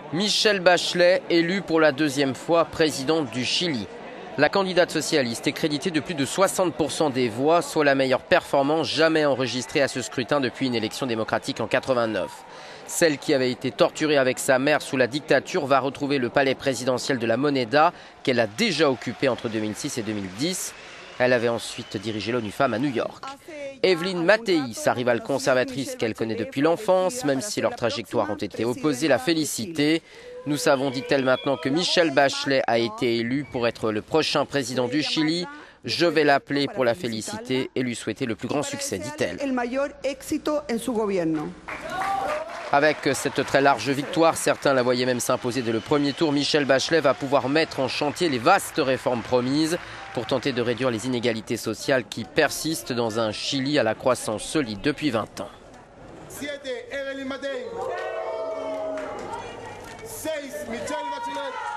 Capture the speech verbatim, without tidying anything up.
Michelle Bachelet, élue pour la deuxième fois présidente du Chili. La candidate socialiste est créditée de plus de soixante pour cent des voix, soit la meilleure performance jamais enregistrée à ce scrutin depuis une élection démocratique en quatre-vingt-neuf. Celle qui avait été torturée avec sa mère sous la dictature va retrouver le palais présidentiel de la Moneda, qu'elle a déjà occupé entre deux mille six et deux mille dix. Elle avait ensuite dirigé l'ONU Femmes à New York. Evelyn Matthei, sa rivale conservatrice qu'elle connaît depuis l'enfance, même si leurs trajectoires ont été opposées, l'a félicitée. Nous savons, dit-elle maintenant, que Michelle Bachelet a été élue pour être le prochain président du Chili. Je vais l'appeler pour la féliciter et lui souhaiter le plus grand succès, dit-elle. Avec cette très large victoire, certains la voyaient même s'imposer dès le premier tour, Michelle Bachelet va pouvoir mettre en chantier les vastes réformes promises pour tenter de réduire les inégalités sociales qui persistent dans un Chili à la croissance solide depuis vingt ans. Michelle Bachelet.